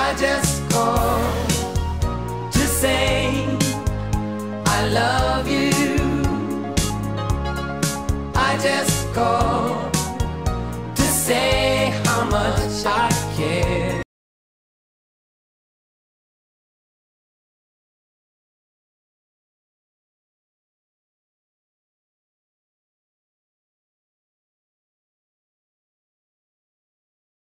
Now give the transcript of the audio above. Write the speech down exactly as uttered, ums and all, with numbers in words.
I just called to say I love you. I just called to say how much I care.